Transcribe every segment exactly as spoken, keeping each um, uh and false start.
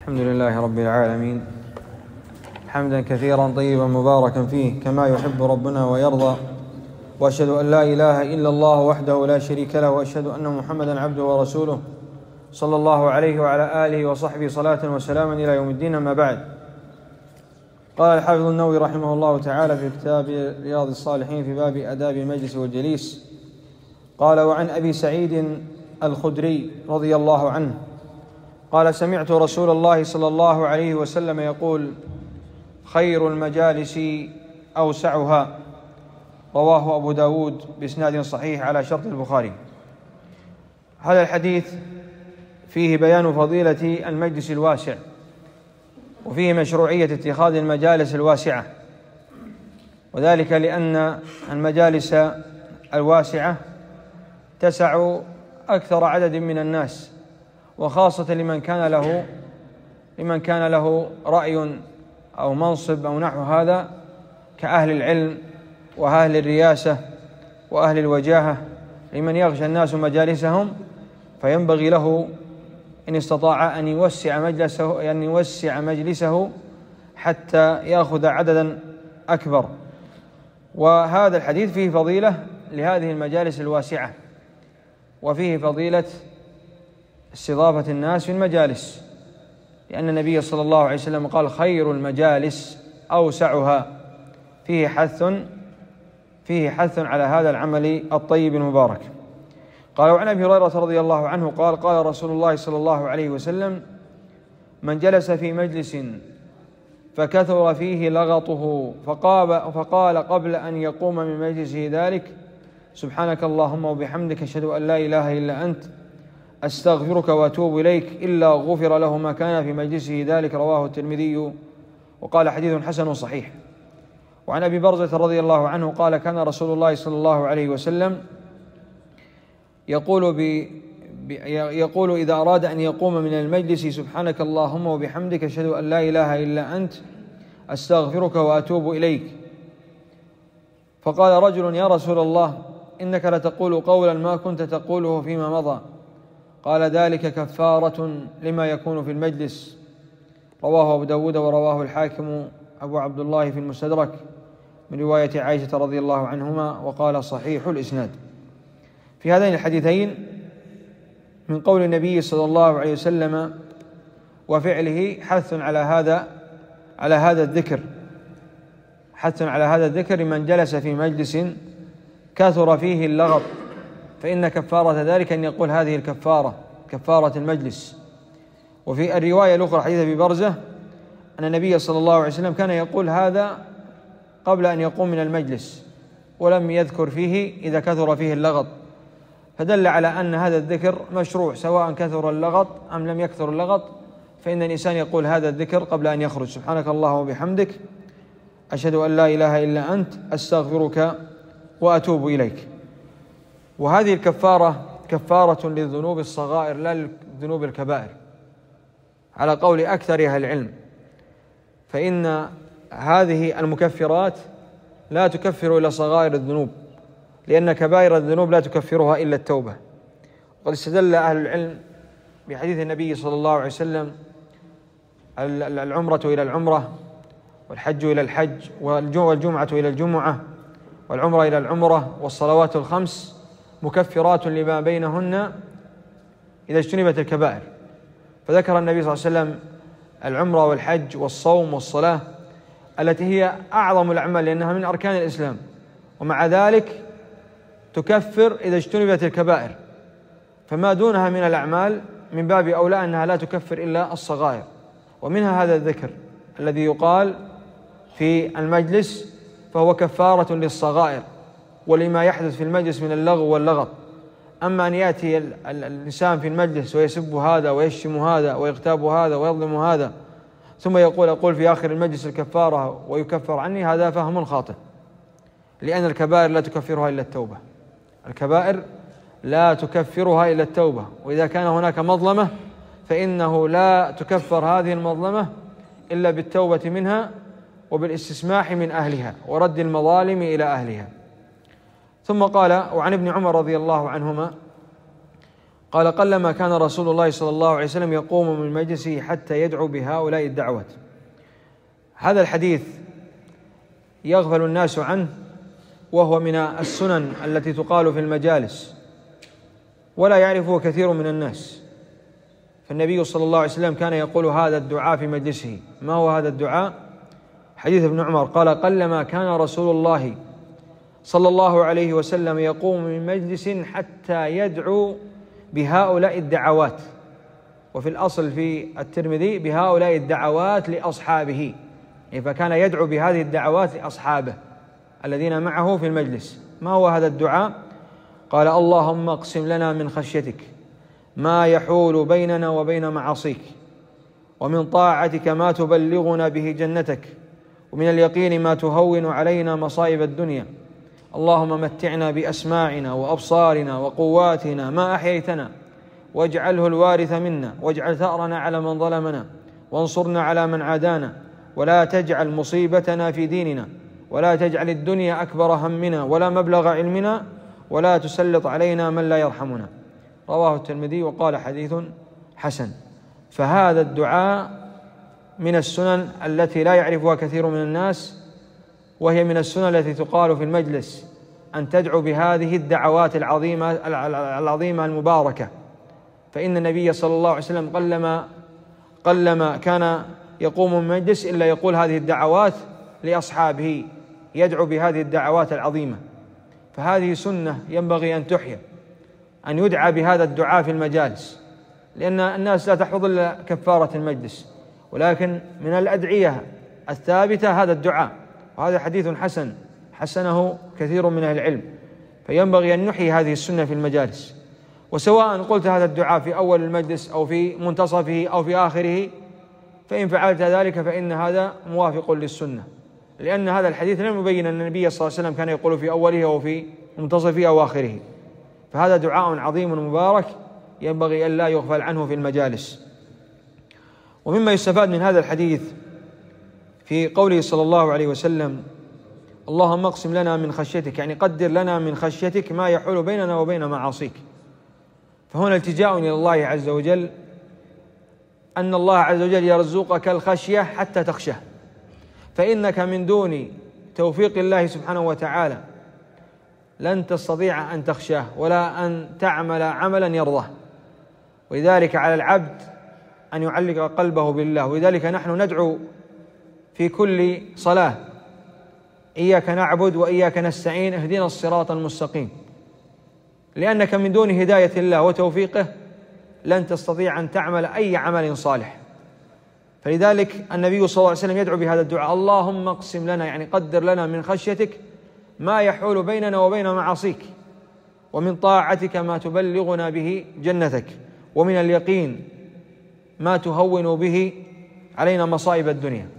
الحمد لله رب العالمين، حمدا كثيرا طيبا مباركا فيه كما يحب ربنا ويرضى، وأشهد أن لا إله إلا الله وحده لا شريك له، وأشهد أن محمدا عبده ورسوله صلى الله عليه وعلى آله وصحبه صلاة وسلاما إلى يوم الدين. أما بعد، قال الحافظ النووي رحمه الله تعالى في كتاب رياض الصالحين في باب آداب المجلس والجليس، قال: وعن أبي سعيد الخدري رضي الله عنه قال: سمعت رسول الله صلى الله عليه وسلم يقول: خير المجالس أوسعها. رواه أبو داود بإسناد صحيح على شرط البخاري. هذا الحديث فيه بيان فضيلة المجلس الواسع، وفيه مشروعية اتخاذ المجالس الواسعة، وذلك لأن المجالس الواسعة تسع أكثر عدد من الناس، وخاصة لمن كان له لمن كان له رأي أو منصب أو نحو هذا، كأهل العلم وأهل الرياسة وأهل الوجاهة، لمن يغشى الناس مجالسهم، فينبغي له إن استطاع أن يوسع مجلسه أن يوسع مجلسه حتى يأخذ عددا أكبر. وهذا الحديث فيه فضيلة لهذه المجالس الواسعة، وفيه فضيلة استضافة الناس في المجالس، لأن النبي صلى الله عليه وسلم قال: خير المجالس أوسعها. فيه حث فيه حث على هذا العمل الطيب المبارك. قال: وعن أبي هريرة رضي الله عنه قال: قال رسول الله صلى الله عليه وسلم: من جلس في مجلس فكثر فيه لغطه فقال, فقال قبل أن يقوم من مجلسه ذلك: سبحانك اللهم وبحمدك، أشهد أن لا إله إلا أنت، أستغفرك وأتوب إليك، إلا غفر له ما كان في مجلسه ذلك. رواه الترمذي وقال: حديث حسن صحيح. وعن أبي برزة رضي الله عنه قال: كان رسول الله صلى الله عليه وسلم يقول, ب... يقول إذا أراد أن يقوم من المجلس: سبحانك اللهم وبحمدك، أشهد أن لا إله إلا أنت، أستغفرك وأتوب إليك. فقال رجل: يا رسول الله، إنك لتقول قولا ما كنت تقوله فيما مضى. قال: ذلك كفارة لما يكون في المجلس. رواه أبو داود ورواه الحاكم أبو عبد الله في المستدرك من رواية عائشة رضي الله عنهما، وقال: صحيح الإسناد. في هذين الحديثين من قول النبي صلى الله عليه وسلم وفعله حث على هذا على هذا الذكر حث على هذا الذكر لمن جلس في مجلس كثر فيه اللغط، فإن كفارة ذلك أن يقول هذه الكفارة، كفارة المجلس. وفي الرواية الأخرى حديث أبي برزة أن النبي صلى الله عليه وسلم كان يقول هذا قبل أن يقوم من المجلس، ولم يذكر فيه إذا كثر فيه اللغط، فدل على أن هذا الذكر مشروع سواء كثر اللغط أم لم يكثر اللغط، فإن الإنسان يقول هذا الذكر قبل أن يخرج: سبحانك اللهم وبحمدك، أشهد أن لا إله إلا أنت، أستغفرك وأتوب إليك. وهذه الكفارة كفارة للذنوب الصغائر لا للذنوب الكبائر على قول أكثر أهل العلم، فإن هذه المكفرات لا تكفر إلا صغائر الذنوب، لأن كبائر الذنوب لا تكفرها إلا التوبة. وقد استدل أهل العلم بحديث النبي صلى الله عليه وسلم: العمرة إلى العمرة، والحج إلى الحج، والجمعة إلى الجمعة، والعمرة إلى العمرة، والصلوات الخمس مكفرات لما بينهن إذا اجتنبت الكبائر. فذكر النبي صلى الله عليه وسلم العمرة والحج والصوم والصلاة التي هي أعظم الأعمال لأنها من أركان الإسلام، ومع ذلك تكفر إذا اجتنبت الكبائر، فما دونها من الأعمال من باب أولى أنها لا تكفر إلا الصغائر. ومنها هذا الذكر الذي يقال في المجلس، فهو كفارة للصغائر ولما يحدث في المجلس من اللغو واللغط. أما أن يأتي الإنسان في المجلس ويسب هذا ويشتم هذا ويغتاب هذا ويظلم هذا، ثم يقول أقول في آخر المجلس الكفارة ويكفر عني، هذا فهم خاطئ، لأن الكبائر لا تكفرها إلا التوبة. الكبائر لا تكفرها إلا التوبة، وإذا كان هناك مظلمة فإنه لا تكفر هذه المظلمة إلا بالتوبة منها وبالاستسماح من أهلها ورد المظالم إلى أهلها. ثم قال: وعن ابن عمر رضي الله عنهما قال: قلما كان رسول الله صلى الله عليه وسلم يقوم من مجلسه حتى يدعو بهؤلاء الدعوات. هذا الحديث يغفل الناس عنه، وهو من السنن التي تقال في المجالس ولا يعرفه كثير من الناس. فالنبي صلى الله عليه وسلم كان يقول هذا الدعاء في مجلسه. ما هو هذا الدعاء؟ حديث ابن عمر قال: قلما كان رسول الله صلى الله عليه وسلم يقوم من مجلس حتى يدعو بهؤلاء الدعوات، وفي الأصل في الترمذي بهؤلاء الدعوات لأصحابه، فكان يدعو بهذه الدعوات لأصحابه الذين معه في المجلس. ما هو هذا الدعاء؟ قال: اللهم اقسم لنا من خشيتك ما يحول بيننا وبين معاصيك، ومن طاعتك ما تبلغنا به جنتك، ومن اليقين ما تهون علينا مصائب الدنيا. اللهم متعنا بأسماعنا وأبصارنا وقواتنا ما أحييتنا، واجعله الوارث منا، واجعل ثأرنا على من ظلمنا، وانصرنا على من عادانا، ولا تجعل مصيبتنا في ديننا، ولا تجعل الدنيا أكبر همنا ولا مبلغ علمنا، ولا تسلط علينا من لا يرحمنا. رواه الترمذي وقال حديث حسن. فهذا الدعاء من السنن التي لا يعرفها كثير من الناس، وهي من السنن التي تقال في المجلس، أن تدعو بهذه الدعوات العظيمة العظيمة المباركة. فإن النبي صلى الله عليه وسلم قلما قلما كان يقوم من مجلس إلا يقول هذه الدعوات لأصحابه، يدعو بهذه الدعوات العظيمة. فهذه سنة ينبغي أن تحيى، أن يدعى بهذا الدعاء في المجالس، لأن الناس لا تحفظ إلا كفارة المجلس، ولكن من الأدعية الثابتة هذا الدعاء. وهذا حديث حسن حسنه كثير من أهل العلم، فينبغي أن نحيي هذه السنة في المجالس. وسواء قلت هذا الدعاء في أول المجلس أو في منتصفه أو في آخره، فإن فعلت ذلك فإن هذا موافق للسنة، لأن هذا الحديث لم يبين أن النبي صلى الله عليه وسلم كان يقول في أوله أو في منتصفه أو آخره. فهذا دعاء عظيم مبارك ينبغي أن لا يغفل عنه في المجالس. ومما يستفاد من هذا الحديث في قوله صلى الله عليه وسلم: اللهم اقسم لنا من خشيتك، يعني قدر لنا من خشيتك ما يحول بيننا وبين معاصيك. فهنا التجاء إلى الله عز وجل، أن الله عز وجل يرزقك الخشية حتى تخشاه، فإنك من دون توفيق الله سبحانه وتعالى لن تستطيع أن تخشاه ولا أن تعمل عملا يرضاه. ولذلك على العبد أن يعلق قلبه بالله. ولذلك نحن ندعو في كل صلاة: إياك نعبد وإياك نستعين اهدنا الصراط المستقيم، لأنك من دون هداية الله وتوفيقه لن تستطيع أن تعمل أي عمل صالح. فلذلك النبي صلى الله عليه وسلم يدعو بهذا الدعاء: اللهم اقسم لنا، يعني قدر لنا من خشيتك ما يحول بيننا وبين معاصيك، ومن طاعتك ما تبلغنا به جنتك، ومن اليقين ما تهون به علينا مصائب الدنيا.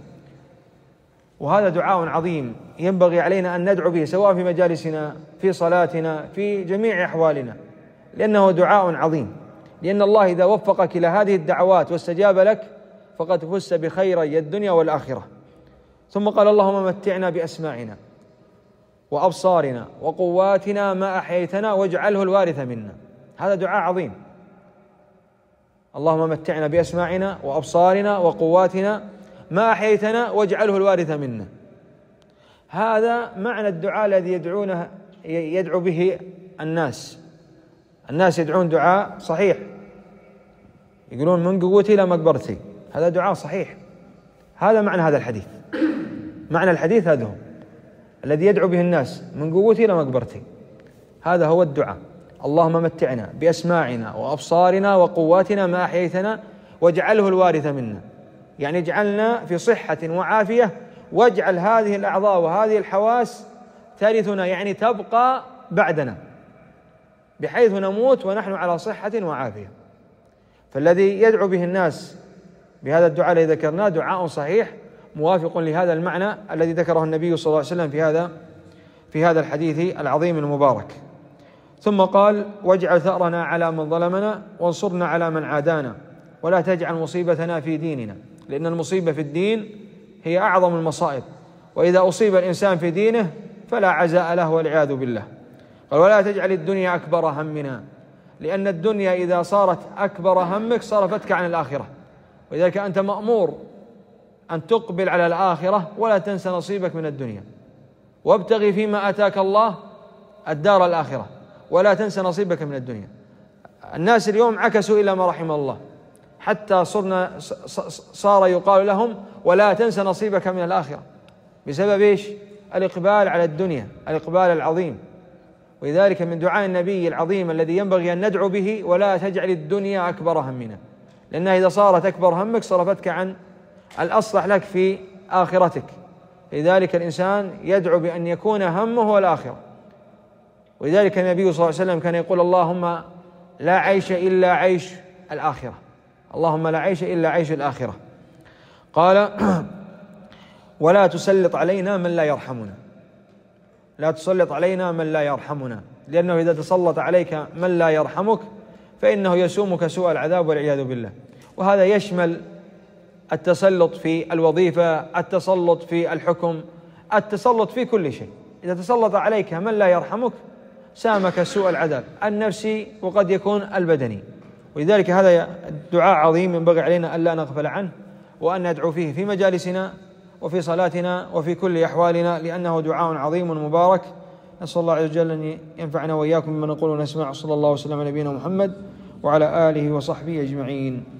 وهذا دعاء عظيم ينبغي علينا أن ندعو به، سواء في مجالسنا، في صلاتنا، في جميع أحوالنا، لأنه دعاء عظيم. لأن الله إذا وفقك إلى هذه الدعوات واستجاب لك فقد فزت بخيري الدنيا والآخرة. ثم قال: اللهم متعنا بأسماعنا وأبصارنا وقواتنا ما أحييتنا واجعله الوارث منا. هذا دعاء عظيم. اللهم متعنا بأسماعنا وأبصارنا وقواتنا ما أحييتنا واجعله الوارث منا. هذا معنى الدعاء الذي يدعونه يدعو به الناس. الناس يدعون دعاء صحيح، يقولون من قوتي إلى مقبرتي، هذا دعاء صحيح. هذا معنى هذا الحديث. معنى الحديث هذا هو الذي يدعو به الناس: من قوتي إلى مقبرتي. هذا هو الدعاء: اللهم متعنا بأسماعنا وأبصارنا وقواتنا ما أحييتنا واجعله الوارث منا، يعني اجعلنا في صحة وعافية، واجعل هذه الأعضاء وهذه الحواس ترثنا، يعني تبقى بعدنا، بحيث نموت ونحن على صحة وعافية. فالذي يدعو به الناس بهذا الدعاء الذي ذكرناه دعاء صحيح موافق لهذا المعنى الذي ذكره النبي صلى الله عليه وسلم في هذا في هذا الحديث العظيم المبارك. ثم قال: واجعل ثأرنا على من ظلمنا، وانصرنا على من عادانا، ولا تجعل مصيبتنا في ديننا، لأن المصيبة في الدين هي أعظم المصائب، وإذا أصيب الإنسان في دينه فلا عزاء له والعياذ بالله. قال: ولا تجعل الدنيا أكبر همنا، لأن الدنيا إذا صارت أكبر همك صرفتك عن الآخرة، ولذلك أنت مأمور أن تقبل على الآخرة ولا تنسى نصيبك من الدنيا، وابتغي فيما آتاك الله الدار الآخرة ولا تنسى نصيبك من الدنيا. الناس اليوم عكسوا إلى ما رحم الله، حتى صرنا صار يقال لهم ولا تنسى نصيبك من الآخرة، بسبب إيش؟ الإقبال على الدنيا، الإقبال العظيم. ولذلك من دعاء النبي العظيم الذي ينبغي أن ندعو به: ولا تجعل الدنيا أكبر همنا، لأنها إذا صارت أكبر همك صرفتك عن الأصلح لك في آخرتك. لذلك الإنسان يدعو بأن يكون همه هو الآخرة. ولذلك النبي صلى الله عليه وسلم كان يقول: اللهم لا عيش إلا عيش الآخرة، اللهم لا عيش إلا عيش الآخرة. قال: ولا تسلط علينا من لا يرحمنا، لا تسلط علينا من لا يرحمنا، لأنه إذا تسلط عليك من لا يرحمك فإنه يسومك سوء العذاب والعياذ بالله. وهذا يشمل التسلط في الوظيفة، التسلط في الحكم، التسلط في كل شيء. إذا تسلط عليك من لا يرحمك سامك سوء العذاب النفسي وقد يكون البدني. ولذلك هذا دعاء عظيم ينبغي علينا ألا نغفل عنه، وأن ندعو فيه في مجالسنا وفي صلاتنا وفي كل أحوالنا، لأنه دعاء عظيم مبارك. نسأل الله عز وجل أن ينفعنا وإياكم بما نقول ونسمع. صلى الله وسلم على نبينا محمد وعلى آله وصحبه أجمعين.